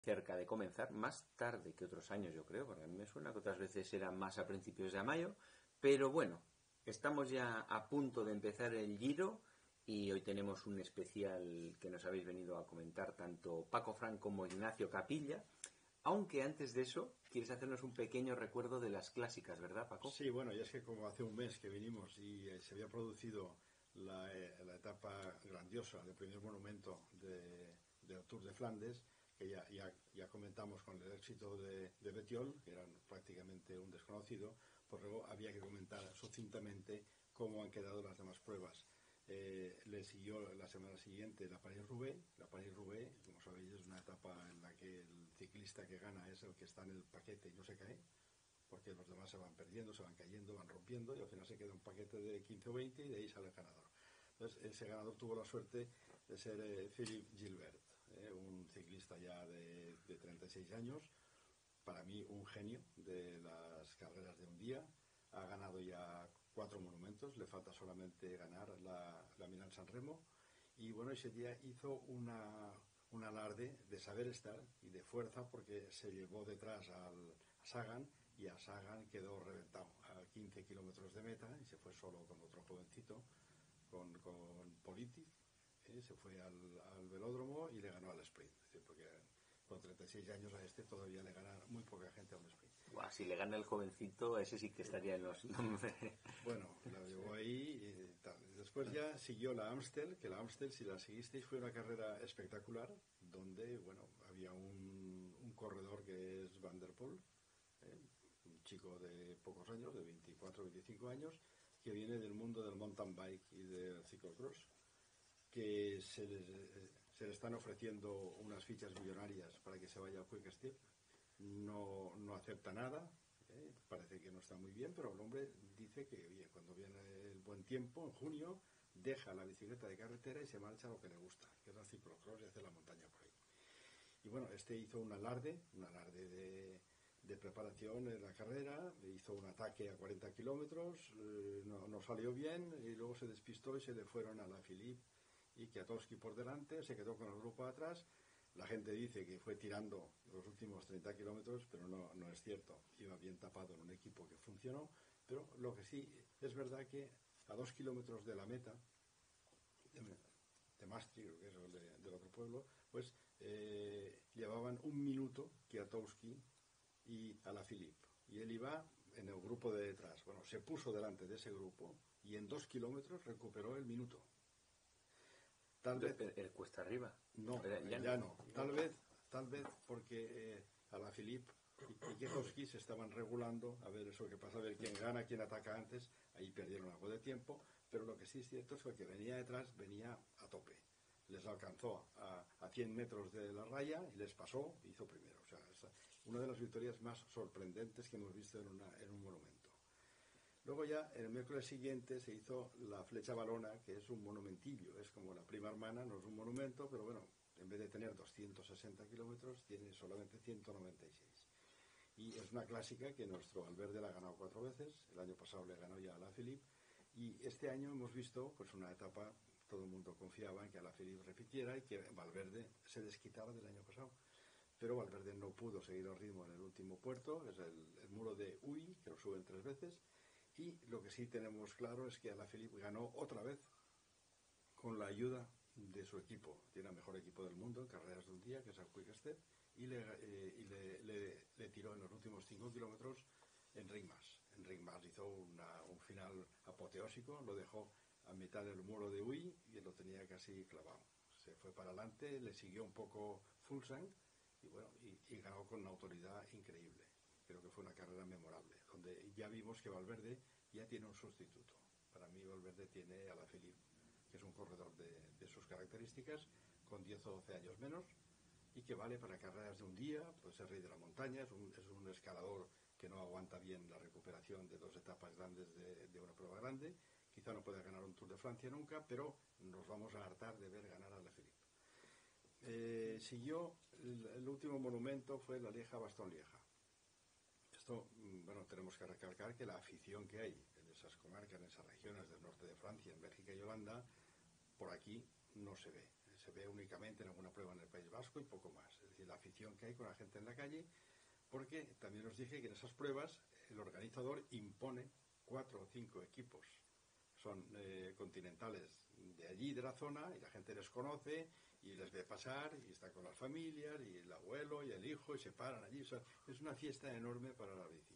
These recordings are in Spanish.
cerca de comenzar, más tarde que otros años yo creo, porque a mí me suena que otras veces era más a principios de mayo, pero bueno, estamos ya a punto de empezar el Giro y hoy tenemos un especial que nos habéis venido a comentar tanto Paco Frank como Ignacio Capilla, aunque antes de eso quieres hacernos un pequeño recuerdo de las clásicas, ¿verdad, Paco? Sí, bueno, ya es que como hace un mes que vinimos y se había producido la etapa grandiosa del primer monumento del Tour de Flandes, que ya comentamos con el éxito de Bettiol, que era prácticamente un desconocido, pues luego había que comentar sucintamente cómo han quedado las demás pruebas. Le siguió la semana siguiente la París-Roubaix. La París-Roubaix, como sabéis, es una etapa en la que el ciclista que gana es el que está en el paquete y no se cae, porque los demás se van perdiendo, se van cayendo, van rompiendo y al final se queda un paquete de 15 o 20 y de ahí sale el ganador. Entonces ese ganador tuvo la suerte de ser Philippe Gilbert, un ciclista ya de 36 años, para mí un genio de las carreras de un día. Ha ganado ya 4 monumentos, le falta solamente ganar la Milán-San Remo, y bueno, ese día hizo un alarde de saber estar y de fuerza, porque se llevó detrás a Sagan, y a Sagan quedó reventado a 15 kilómetros de meta y se fue solo con otro jovencito, con Politic. Se fue al velódromo y le ganó al sprint, es decir, porque con 36 años a este todavía le gana muy poca gente a un sprint. Buah, si le gana el jovencito, ese sí que estaría en los nombres. Bueno, la llevó ahí y tal. Después ya siguió la Amstel, que la Amstel, si la seguisteis, fue una carrera espectacular, donde, bueno, había un corredor que es Van der Poel, un chico de pocos años, de 24 o 25 años, que viene del mundo del mountain bike y del ciclocross, que se le están ofreciendo unas fichas millonarias para que se vaya a Quick Step. No acepta nada, parece que no está muy bien, pero el hombre dice que bien, cuando viene el buen tiempo, en junio, deja la bicicleta de carretera y se marcha a lo que le gusta, que es el ciclocross y hace la montaña por ahí. Y bueno, este hizo un alarde de preparación en la carrera, hizo un ataque a 40 kilómetros, no salió bien, y luego se despistó y se le fueron a la Philippe y Kwiatkowski por delante, se quedó con el grupo atrás. La gente dice que fue tirando los últimos 30 kilómetros, pero no es cierto. Iba bien tapado en un equipo que funcionó, pero lo que sí es verdad que a 2 kilómetros de la meta, de Maastricht, que es el del otro pueblo, pues llevaban un minuto Kwiatkowski y Alaphilippe. Y él iba en el grupo de detrás. Bueno, se puso delante de ese grupo y en 2 kilómetros recuperó el minuto. Tal vez El cuesta arriba. no, ya no. Tal vez porque Alaphilippe y Kwiatkowski se estaban regulando a ver eso que pasa, a ver quién gana, quién ataca antes. Ahí perdieron algo de tiempo, pero lo que sí es cierto es que venía detrás, venía a tope. Les alcanzó a 100 metros de la raya y les pasó, hizo primero. O sea, es una de las victorias más sorprendentes que hemos visto en un monumento. Luego ya el miércoles siguiente se hizo la Flecha Valona, que es un monumentillo, es como la prima hermana, no es un monumento, pero bueno, en vez de tener 260 kilómetros, tiene solamente 196. Y es una clásica que nuestro Valverde la ha ganado 4 veces, el año pasado le ganó ya a Alaphilippe, y este año hemos visto pues una etapa, todo el mundo confiaba en que Alaphilippe repitiera y que Valverde se desquitara del año pasado. Pero Valverde no pudo seguir el ritmo en el último puerto, es el muro de Uy, que lo suben 3 veces, y lo que sí tenemos claro es que Alaphilippe ganó otra vez con la ayuda de su equipo. Tiene el mejor equipo del mundo en carreras de un día, que es el Quick Step, y le tiró en los últimos 5 kilómetros en Ringmas. En Ringmas hizo un final apoteósico, lo dejó a mitad del muro de Uy y lo tenía casi clavado. Se fue para adelante, le siguió un poco Fulsang y bueno, y ganó con una autoridad increíble. Creo que fue una carrera memorable, donde ya vimos que Valverde ya tiene un sustituto. Para mí Valverde tiene a Alaphilippe, que es un corredor de sus características, con 10 o 12 años menos, y que vale para carreras de un día, puede ser rey de la montaña, es un escalador que no aguanta bien la recuperación de 2 etapas grandes de una prueba grande. Quizá no pueda ganar un Tour de Francia nunca, pero nos vamos a hartar de ver ganar a Alaphilippe. Siguió el último monumento, fue la Lieja-Bastogne-Lieja. Esto, bueno, tenemos que recalcar que la afición que hay en esas comarcas, en esas regiones del norte de Francia, en Bélgica y Holanda, por aquí no se ve. se ve únicamente en alguna prueba en el País Vasco y poco más. Es decir, la afición que hay con la gente en la calle, porque también os dije que en esas pruebas el organizador impone 4 o 5 equipos. Son continentales de allí, de la zona, y la gente les conoce y les ve pasar y está con las familias y el abuelo y el hijo y se paran allí. O sea, es una fiesta enorme para la bici.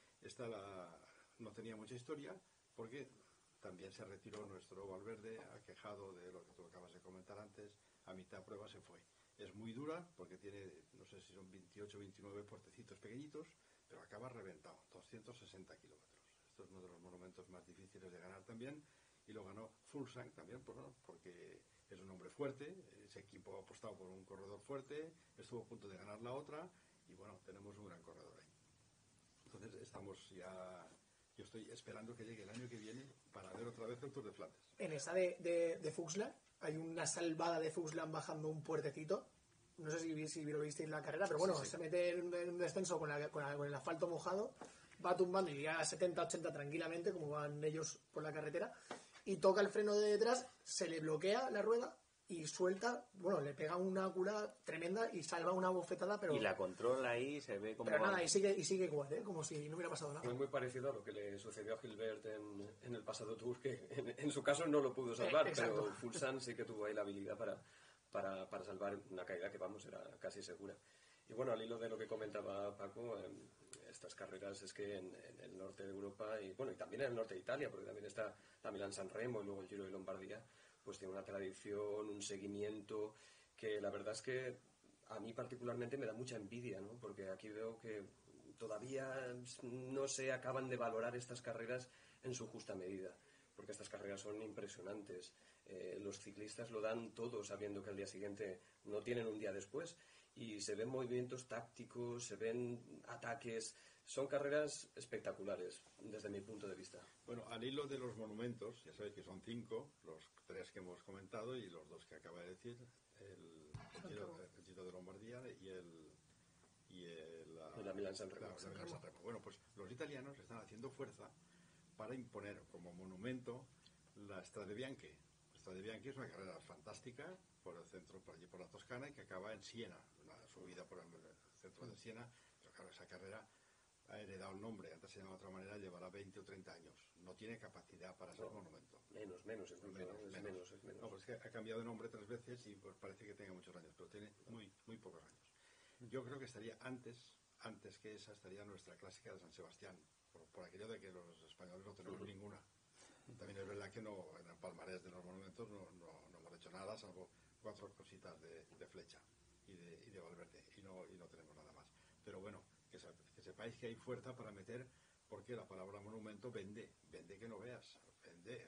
No tenía mucha historia porque también se retiró nuestro Valverde, aquejado de lo que tú acabas de comentar antes, a mitad prueba se fue. Es muy dura porque tiene, no sé si son 28 o 29 puertecitos pequeñitos, pero acaba reventado, 260 kilómetros. Esto es uno de los monumentos más difíciles de ganar también, y lo ganó Fuglsang también, porque es un hombre fuerte, ese equipo ha apostado por un corredor fuerte, estuvo a punto de ganar la otra, y bueno, tenemos un gran corredor ahí. Entonces estamos ya... Yo estoy esperando que llegue el año que viene para ver otra vez el Tour de Flandes. En esa de Fuglsang hay una salvada de Fuglsang bajando un puertecito. No sé si lo visteis en la carrera, pero bueno, sí. Se mete en un descenso con el asfalto mojado, va tumbando y llega a 70-80 tranquilamente, como van ellos por la carretera, y toca el freno de detrás, se le bloquea la rueda y suelta, bueno, le pega una cura tremenda y salva una bofetada, pero... Y la controla ahí, se ve como... Pero nada, y sigue igual, como si no hubiera pasado nada. Fue muy parecido a lo que le sucedió a Gilbert en el pasado Tour, que en su caso no lo pudo salvar, pero Fuglsang sí que tuvo ahí la habilidad para salvar una caída que, vamos, era casi segura. Y bueno, al hilo de lo que comentaba Paco, estas carreras es que en el norte de Europa y bueno, y también en el norte de Italia, porque también está la Milán-San Remo y luego el Giro de Lombardía, pues tiene una tradición, un seguimiento que la verdad es que a mí particularmente me da mucha envidia, ¿no? Porque aquí veo que todavía no se acaban de valorar estas carreras en su justa medida, porque estas carreras son impresionantes. Los ciclistas lo dan todo sabiendo que al día siguiente no tienen un día después, y se ven movimientos tácticos, se ven ataques. Son carreras espectaculares desde mi punto de vista. Bueno, al hilo de los monumentos, ya sabéis que son 5, los 3 que hemos comentado y los 2 que acaba de decir, el Giro de Lombardía y la Milán-San Remo. Bueno, pues los italianos están haciendo fuerza para imponer como monumento la Strade Bianche. La Strade Bianche es una carrera fantástica por el centro, por allí por la Toscana, y que acaba en Siena, una subida por el centro de Siena. Pero claro, esa carrera ha heredado el nombre, antes se llamaba de otra manera, llevará 20 o 30 años. No tiene capacidad para ser monumento. Menos. No, pues es que ha cambiado de nombre 3 veces y pues parece que tenga muchos años, pero tiene muy pocos años. Yo creo que estaría antes que esa, estaría nuestra clásica de San Sebastián, por aquello de que los españoles no tenemos ninguna. También es verdad que no, en el palmarés de los monumentos no hemos hecho nada, salvo 4 cositas de Flecha y de Valverde, y no tenemos nada más. Pero bueno, que sepáis que hay fuerza para meter, porque la palabra monumento vende que no veas, vende.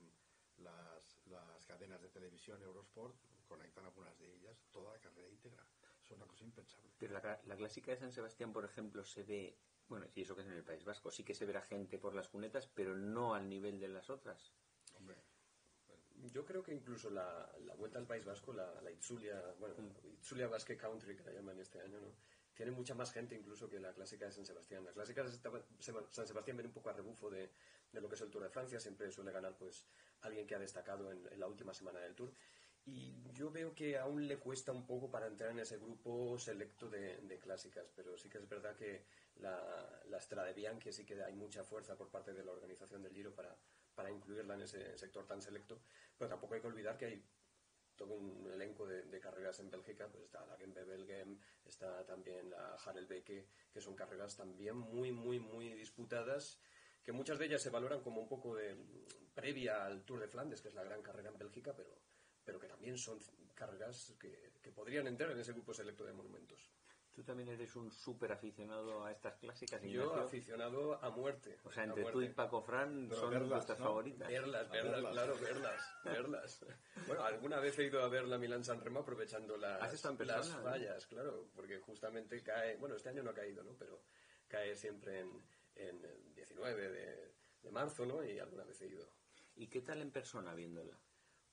Las cadenas de televisión Eurosport conectan algunas de ellas toda la carrera íntegra. Es una cosa impensable. Pero la clásica de San Sebastián, por ejemplo, se ve, bueno, y eso que es en el País Vasco, sí que se verá gente por las cunetas, pero no al nivel de las otras. Hombre, yo creo que incluso la Vuelta al País Vasco, la Itzulia, Itzulia Basque Country, que la llaman este año, ¿no? Tiene mucha más gente incluso que la clásica de San Sebastián. La clásica de San Sebastián viene un poco a rebufo de lo que es el Tour de Francia. Siempre suele ganar pues alguien que ha destacado en la última semana del Tour. Y yo veo que aún le cuesta un poco para entrar en ese grupo selecto de clásicas, pero sí que es verdad que la Strade Bianche sí que hay mucha fuerza por parte de la organización del Giro para incluirla en ese sector tan selecto. Pero tampoco hay que olvidar que hay todo un elenco de carreras en Bélgica, pues está la Gent-Wevelgem, está también la Harelbeke, que son carreras también muy disputadas, que muchas de ellas se valoran como un poco de previa al Tour de Flandes, que es la gran carrera en Bélgica, pero que también son carreras que podrían entrar en ese grupo selecto de monumentos. Tú también eres un súper aficionado a estas clásicas, Ignacio. Yo aficionado a muerte. O sea, entre tú y Paco Fran son nuestras favoritas. Verlas, claro, verlas. Bueno, alguna vez he ido a ver la Milán-San Remo aprovechando las fallas, claro, porque justamente cae, bueno, este año no ha caído, ¿no? Pero cae siempre en el 19 de marzo, ¿no? Y alguna vez he ido. ¿Y qué tal en persona viéndola?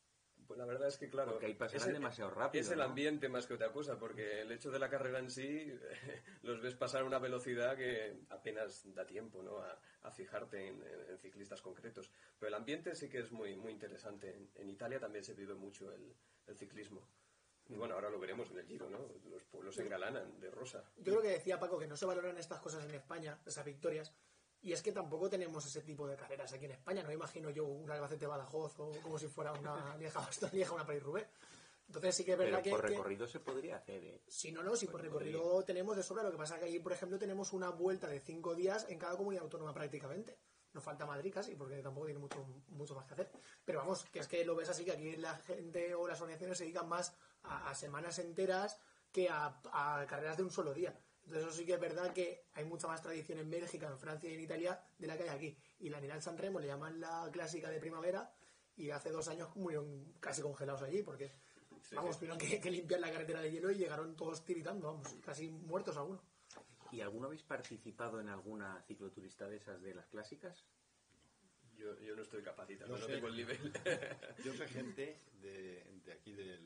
Pues la verdad es que, claro, Porque ahí pasan demasiado rápido, es el ¿no? ambiente más que otra cosa, porque el hecho de la carrera en sí los ves pasar a una velocidad que apenas da tiempo, ¿no? a fijarte en ciclistas concretos. Pero el ambiente sí que es muy, muy interesante. En Italia también se vive mucho el ciclismo. Y bueno, ahora lo veremos en el Giro, ¿no? Los pueblos se engalanan de rosa. Yo creo que decía Paco que no se valoran estas cosas en España, esas victorias, y es que tampoco tenemos ese tipo de carreras aquí en España. No me imagino yo un Albacete-Badajoz o como si fuera una Lieja, una Paris-Roubaix. Entonces sí que es verdad Pero por que recorrido se podría hacer, ¿eh? si no, si por recorrido tenemos de sobra. Lo que pasa que ahí, por ejemplo, tenemos una vuelta de 5 días en cada comunidad autónoma prácticamente. Nos falta Madrid casi, porque tampoco tiene mucho más que hacer. Pero vamos, que es que lo ves así, que aquí la gente o las organizaciones se dedican más a semanas enteras que a carreras de un solo día. Entonces eso sí que es verdad que hay mucha más tradición en Bélgica, en Francia y en Italia de la que hay aquí. Y la Nilal San Remo le llaman la clásica de primavera y hace 2 años murieron casi congelados allí porque, vamos, tuvieron que limpiar la carretera de hielo y llegaron todos tiritando, vamos, casi muertos algunos. ¿Y alguno habéis participado en alguna cicloturista de esas de las clásicas? Yo no estoy capacitado, Yo no sé. tengo el nivel. Yo sé gente de aquí de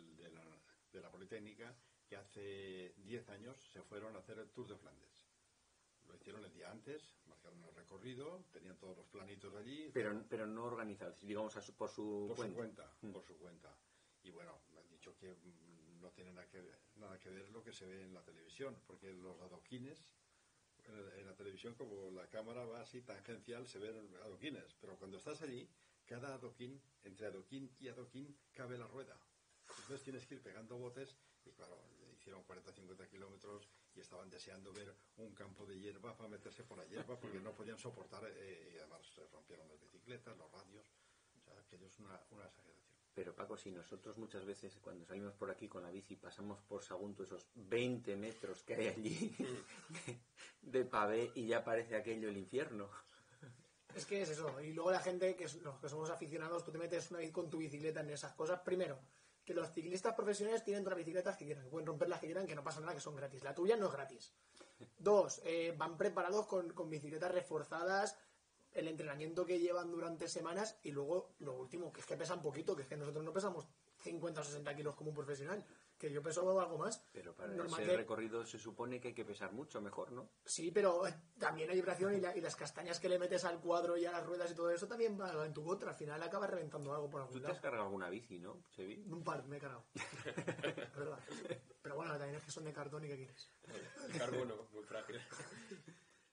la Politécnica que hace 10 años se fueron a hacer el Tour de Flandes. Lo hicieron el día antes, marcaron el recorrido, tenían todos los planitos allí. Pero no organizados, digamos por su cuenta. Por su cuenta. Y bueno, me han dicho que no tiene nada que ver lo que se ve en la televisión, porque los adoquines, en la televisión como la cámara va así tangencial, se ven adoquines, pero cuando estás allí, cada adoquín, entre adoquín y adoquín, cabe la rueda. Entonces tienes que ir pegando botes y claro, hicieron 40-50 kilómetros y estaban deseando ver un campo de hierba para meterse por la hierba porque no podían soportar y además se rompieron las bicicletas, los radios. O sea, aquello es una exageración. Pero Paco, si nosotros muchas veces cuando salimos por aquí con la bici pasamos por Sagunto esos 20 metros que hay allí de pavé y ya parece aquello el infierno. Es que es eso. Y luego la gente, los que somos aficionados, tú te metes una vez con tu bicicleta en esas cosas. Primero, que los ciclistas profesionales tienen todas las bicicletas que quieran, que pueden romper las que quieran, que no pasa nada, que son gratis. La tuya no es gratis. 2, van preparados con bicicletas reforzadas, el entrenamiento que llevan durante semanas y luego lo último, que es que pesan poquito, que es que nosotros no pesamos 50 o 60 kilos como un profesional, que yo peso algo más. Pero para Normal ese que- recorrido se supone que hay que pesar mucho mejor, ¿no? Sí, pero también hay vibración y las castañas que le metes al cuadro y a las ruedas y todo eso también va en tu contra. Al final acabas reventando algo por Tú algún te has lado. cargado alguna bici, ¿no, Chevi? Un par me he cargado. Es verdad. Pero bueno, también es que son de cartón y ¿qué quieres? El carbono, muy frágil.